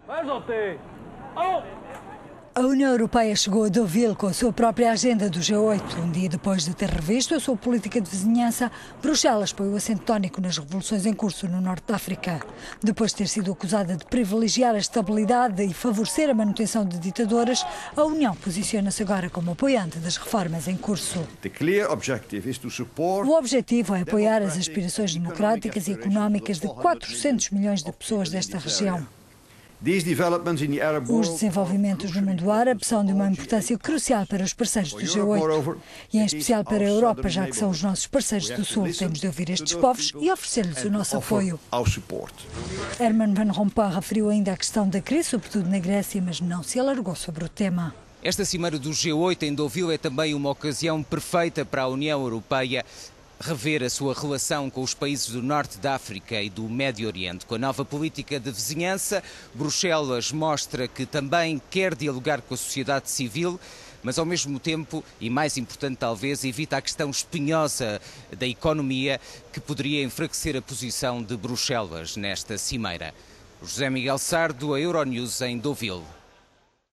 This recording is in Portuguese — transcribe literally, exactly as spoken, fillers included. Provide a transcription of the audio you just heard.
A União Europeia chegou a Deauville com a sua própria agenda do G oito. Um dia depois de ter revisto a sua política de vizinhança, Bruxelas põe o acento tónico nas revoluções em curso no norte da África. Depois de ter sido acusada de privilegiar a estabilidade e favorecer a manutenção de ditaduras, a União posiciona-se agora como apoiante das reformas em curso. O objetivo é apoiar as aspirações democráticas e económicas de quatrocentos milhões de pessoas desta região. Os desenvolvimentos no mundo árabe são de uma importância crucial para os parceiros do G oito e em especial para a Europa, já que são os nossos parceiros do Sul. Temos de ouvir estes povos e oferecer-lhes o nosso apoio. Herman Van Rompuy referiu ainda a questão da crise, sobretudo na Grécia, mas não se alargou sobre o tema. Esta cimeira do G oito em Deauville é também uma ocasião perfeita para a União Europeia rever a sua relação com os países do norte da África e do Médio Oriente. Com a nova política de vizinhança, Bruxelas mostra que também quer dialogar com a sociedade civil, mas ao mesmo tempo, e mais importante talvez, evita a questão espinhosa da economia que poderia enfraquecer a posição de Bruxelas nesta cimeira. José Miguel Sardo, a Euronews em Deauville.